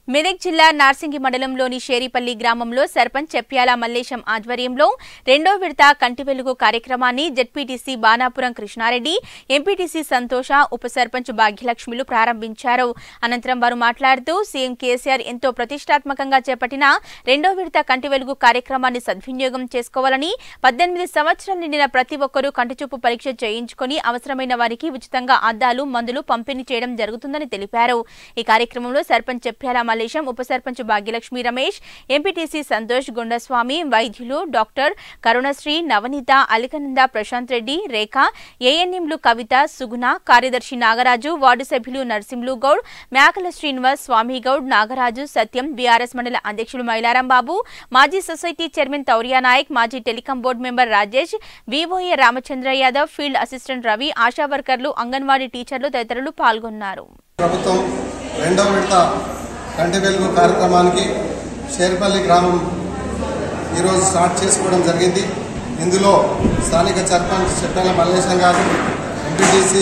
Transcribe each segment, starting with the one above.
మెదక్ జిల్లా నార్సింగి మండలంలోని షేరిపల్లి గ్రామంలో సర్పంచ్ చెప్యాల మల్లేశం ఆధ్వర్యంలో రెండో విడత కంటి వెలుగు కార్యక్రమాన్ని జెడ్పీటీసీ బాణాపురం కృష్ణారెడ్డి, ఎంపీటీసీ సంతోష, ఉప సర్పంచ్ భాగ్యలక్ష్మిలు ప్రారంభించారు. అనంతరం వారు మాట్లాడుతూ సీఎం కేసీఆర్ ఎంతో ప్రతిష్టాత్మకంగా చేపట్టిన రెండో విడత కంటి వెలుగు కార్యక్రమాన్ని సద్వినియోగం చేసుకోవాలని, 18 సంవత్సరాలు నిండిన ప్రతి ఒక్కరూ కంటిచూపు పరీక్ష చేయించుకుని అవసరమైన వారికి ఉచితంగా అద్దాలు, మందులు పంపిణీ చేయడం జరుగుతుందని తెలిపారు. ఈ కార్యక్రమంలో సర్పంచ్ చెప్యాల మల్లేశం, ఉప సర్పంచ్ భాగ్యలక్ష్మి రమేష్, ఎంపీటీసీ సంతోష్, గుండస్వామి, వైద్యులు డాక్టర్ కరుణశ్రీ, నవనీత, అలికనంద, ప్రశాంత్ రెడ్డి, రేఖ, ఏఎన్ఎంలు కవిత, సుగుణ, కార్యదర్శి నాగరాజు, వార్డు సభ్యులు నర్సింహులు గౌడ్, మేకల శ్రీనివాస్, స్వామి గౌడ్, నాగరాజు, సత్యం, బీఆర్ఎస్ మండల అధ్యక్షులు మైలారం బాబు, మాజీ సొసైటీ చైర్మన్ తౌరియా నాయక్, మాజీ telecom board member Rajesh, VOA Ramachandra Yadav, field assistant Ravi, ASHA వర్కర్లు, అంగన్వాడీ టీచర్లు తదితరులు పాల్గొన్నారు. ప్రభుత్వం రెండో విడత కంటి వెలుగు కార్యక్రమానికి షేర్పల్లి గ్రామం ఈరోజు స్టార్ట్ చేసుకోవడం జరిగింది. ఇందులో స్థానిక సర్పంచ్ చెప్యాల మల్లేశం గారు, ఎంపీటీసీ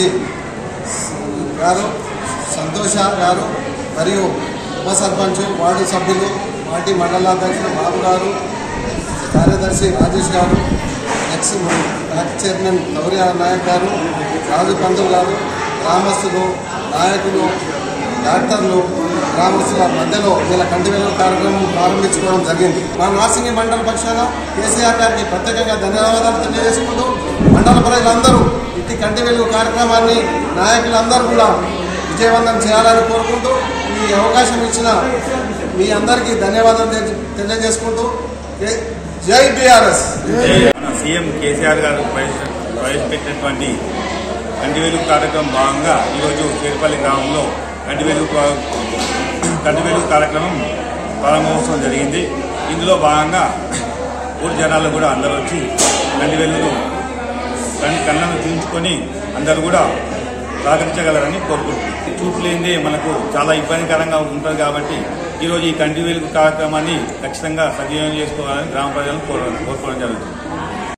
గారు, సంతోష గారు మరియు ఉప సర్పంచ్, వార్డు సభ్యులు, పార్టీ మండలాధ్యక్షులు బాబు గారు, కార్యదర్శి Rajesh garu, ex bank chairman Tauriya Naik garu, Raju పంతులు గారు, గ్రామస్తులు, నాయకులు, డాక్టర్లు, గ్రామస్తుల మధ్యలో ఇలా కంటి వెలుగు కార్యక్రమం ప్రారంభించుకోవడం జరిగింది. మా నార్సింగి మండల పక్షాన కేసీఆర్ గారికి ప్రత్యేకంగా ధన్యవాదాలు తెలియజేసుకుంటూ మండల ప్రజలందరూ ఇట్టి కంటి వెలుగు కార్యక్రమాన్ని నాయకులందరూ కూడా విజయవంతం చేయాలని కోరుకుంటూ ఈ అవకాశం ఇచ్చిన మీ అందరికీ ధన్యవాదాలు తెలియజేసుకుంటూ జై బీఆర్ఎస్. సీఎం కేసీఆర్ గారు ప్రవేశపెట్టినటువంటి కంటి వెలుగు కార్యక్రమం భాగంగా ఈరోజు షేర్పల్లి గ్రామంలో కంటి వెలుగు కార్యక్రమం ప్రారంభోత్సవం జరిగింది. ఇందులో భాగంగా ఊరి జనాలు కూడా అందరూ వచ్చి కంటి వెలుగు కళ్ళను చూయించుకొని అందరూ కూడా సహకరించగలరని కోరుకుంటున్నారు. చూపు లేనిదే మనకు చాలా ఇబ్బందికరంగా ఉంటుంది కాబట్టి ఈరోజు ఈ కంటి వెలుగు కార్యక్రమాన్ని ఖచ్చితంగా సద్వినియోగం చేసుకోవాలని గ్రామ ప్రజలను కోరుకోవడం జరుగుతుంది.